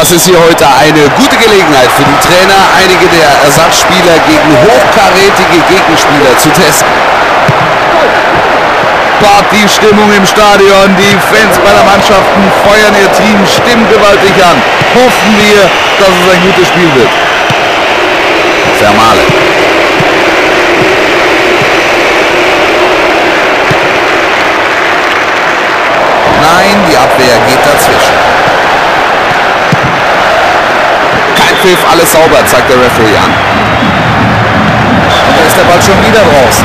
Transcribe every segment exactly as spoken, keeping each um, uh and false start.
Das ist hier heute eine gute Gelegenheit für die Trainer, einige der Ersatzspieler gegen hochkarätige Gegenspieler zu testen. Partystimmung im Stadion, die Fans beider Mannschaften feuern ihr Team stimmgewaltig an. Hoffen wir, dass es ein gutes Spiel wird. Vermale. Nein, die Abwehr geht dazwischen. Kein Pfiff, alles sauber, zeigt der Referee an. Und da ist der Ball schon wieder draußen.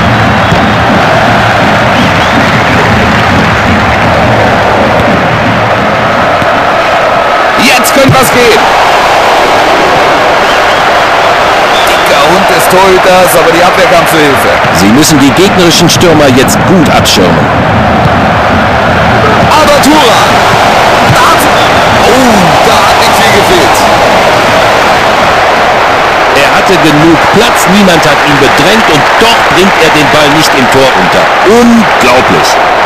Jetzt könnte was gehen. Dicker Hund des Torhüters, aber die Abwehr kam zu Hilfe. Sie müssen die gegnerischen Stürmer jetzt gut abschirmen. Aber Tura. Oh, da hat nicht viel gefehlt. Er hatte genug Platz, niemand hat ihn bedrängt und doch bringt er den Ball nicht im Tor unter. Unglaublich.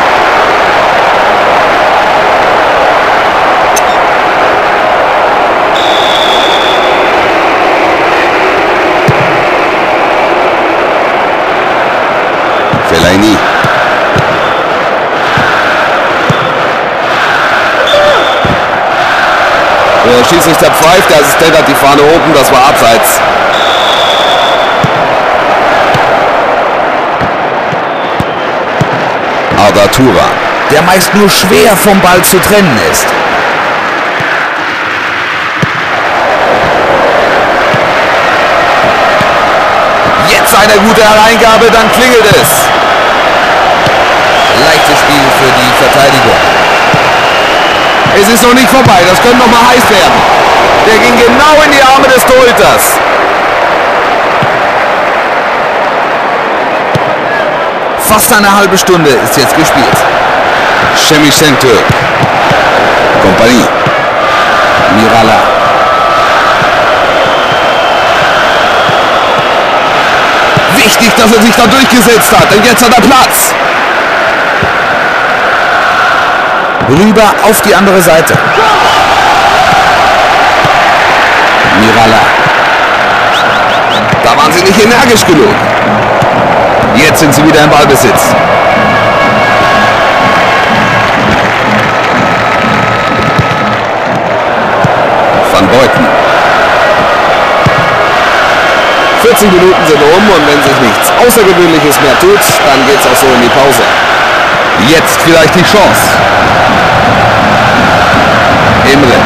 Fellaini. Der Schiedsrichter pfeift, der Assistent hat die Fahne oben, das war abseits. Arda Tura, der meist nur schwer vom Ball zu trennen ist. Jetzt eine gute Hereingabe, dann klingelt es. Leichtes Spiel für die Verteidigung. Es ist noch nicht vorbei, das könnte noch mal heiß werden. Der ging genau in die Arme des Torhüters. Fast eine halbe Stunde ist jetzt gespielt. Semih Türk. Kompanie. Mirala. Wichtig, dass er sich da durchgesetzt hat, denn jetzt hat er Platz. Rüber auf die andere Seite. Mirala. Da waren sie nicht energisch genug. Jetzt sind sie wieder im Ballbesitz. Van Beuten. vierzig Minuten sind um und wenn sich nichts Außergewöhnliches mehr tut, dann geht's auch so in die Pause. Jetzt vielleicht die Chance. Emre.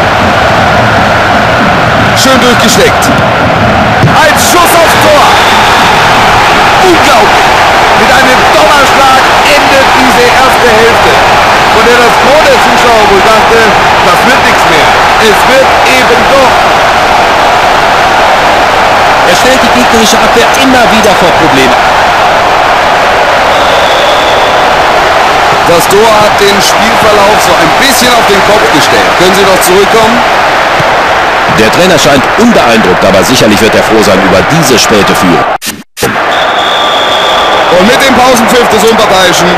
Schön durchgesteckt. Ein Schuss aufs Tor. Unglaublich. Mit einem Donnerschlag endet diese erste Hälfte. Von der das Gros der Zuschauer wohl dachte, das wird nichts mehr. Es wird eben doch. Er stellt die gegnerische Abwehr immer wieder vor Probleme. Das Tor hat den Spielverlauf so ein bisschen auf den Kopf gestellt. Können Sie noch zurückkommen? Der Trainer scheint unbeeindruckt, aber sicherlich wird er froh sein über diese späte Führung. Und mit dem Pausenpfiff des Unparteiischen.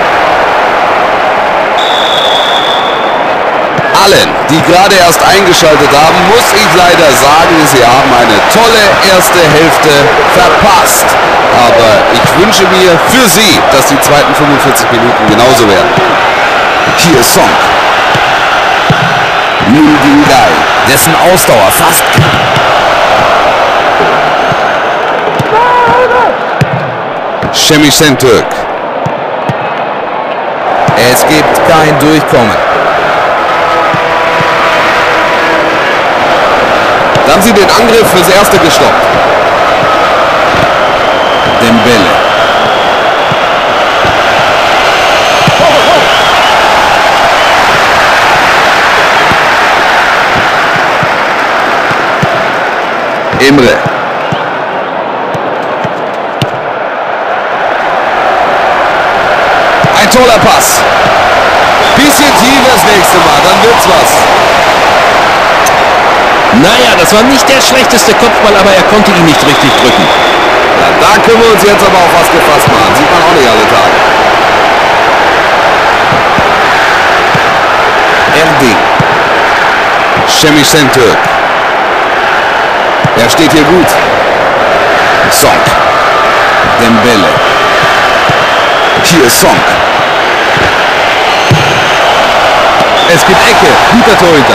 Allen, die gerade erst eingeschaltet haben, muss ich leider sagen, sie haben eine tolle erste Hälfte verpasst. Aber ich wünsche mir für sie, dass die zweiten fünfundvierzig Minuten genauso werden. Hier ist Song. Nundigai, dessen Ausdauer fast... Semih Türk. Es gibt kein Durchkommen. Da haben sie den Angriff fürs Erste gestoppt. Dembele. Emre. Ein toller Pass. Bisschen tiefer das nächste Mal, dann wird's was. Naja, das war nicht der schlechteste Kopfball, aber er konnte ihn nicht richtig drücken. Ja, da können wir uns jetzt aber auf was gefasst machen. Sieht man auch nicht alle Tage. Erding. Türk. Er steht hier gut. Song. Dembele. Hier ist Song. Es gibt Ecke. Guter Torhüter.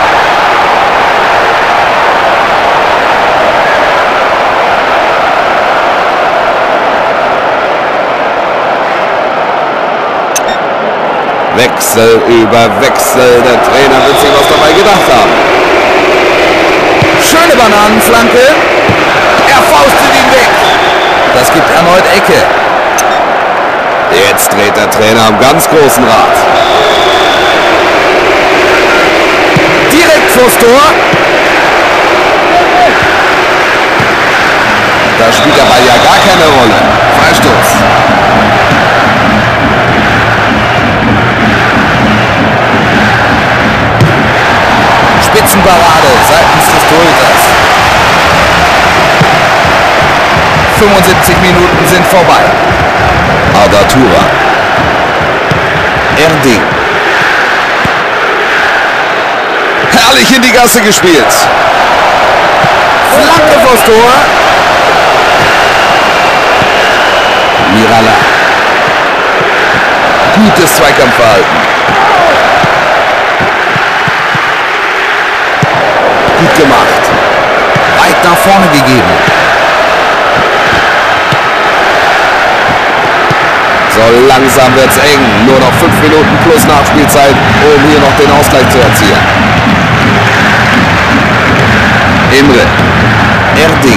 Wechsel über Wechsel. Der Trainer wird sich was dabei gedacht haben. Schöne Bananenflanke. Er faustet ihn weg. Das gibt erneut Ecke. Jetzt dreht der Trainer am ganz großen Rad. Direkt vors Tor. Da spielt der Ball ja gar keine Rolle. Freistoß. Spitzenparade seitens des Torhüters. fünfundsiebzig Minuten sind vorbei. Ardatura. Erding. Herrlich in die Gasse gespielt. Flanke vors Tor. Mirala. Gutes Zweikampfverhalten. Gut gemacht. Weit nach vorne gegeben. So langsam wird's eng. Nur noch fünf Minuten plus Nachspielzeit, um hier noch den Ausgleich zu erzielen. Emre. Erding.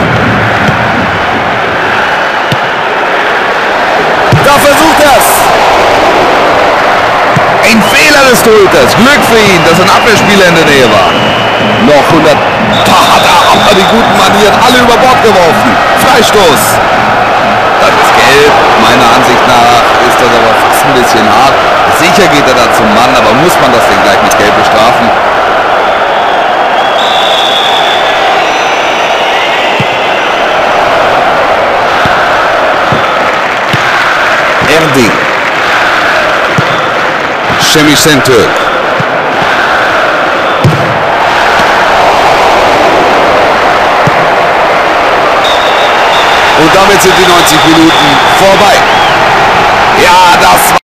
Da versucht er's. Ein Fehler des Torhüters. Glück für ihn, dass ein Abwehrspieler in der Nähe war. Noch hundert. Da hat er aber die guten Manieren alle über Bord geworfen. Freistoß. Das ist gelb. Meiner Ansicht nach ist das aber fast ein bisschen hart. Sicher geht er da zum Mann, aber muss man das denn gleich mit Gelb bestrafen? Erding. Türk. Und damit sind die neunzig Minuten vorbei. Ja, das war